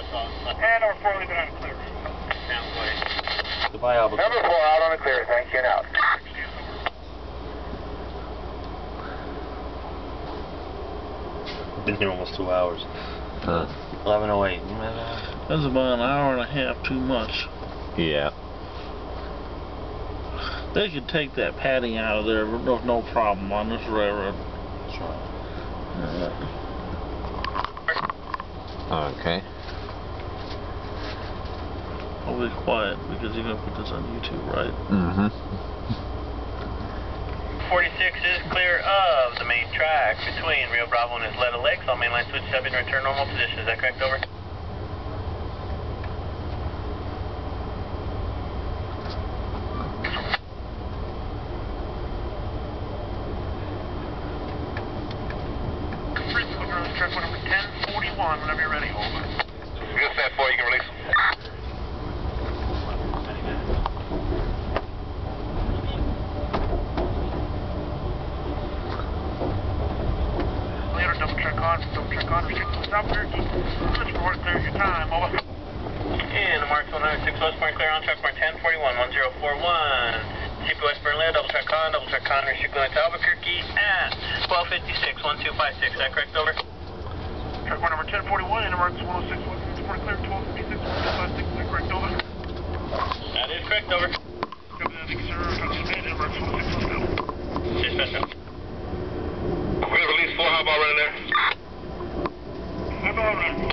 And number 4, leave it unclear. Goodbye, Albuquerque. Number 4 out on the clear. Thank you and out. Been here almost 2 hours. 11:08. That's about an hour and a half too much. Yeah. They could take that padding out of there, but there's no problem on this railroad. That's right. Okay. I'll be quiet because you're gonna put this on YouTube, right? Mm-hmm. 46 is clear of the main track between Rio Bravo and Isleta Lakes. All main line switches have been returned normal position. Is that correct? Over. Track number 1041, whenever you're ready. Over. Good set 4, you can release. Later, double check on, restrict Albuquerque. Let's report clear your time. Over. And the marks 106 West Point clear on track mark 1041, 1041. CP West Berlin, double check on, restrict limit to Albuquerque at 1256, 1256. Is that correct? Over. Track number 1041, and marks 106 West Point clear, 1256, 1256. Is that correct? Over. That is correct. Over. Copy that, thank you, sir. Track and marks 106 West Point. Dispatch now. We're going to release 4. How about running there? How about running?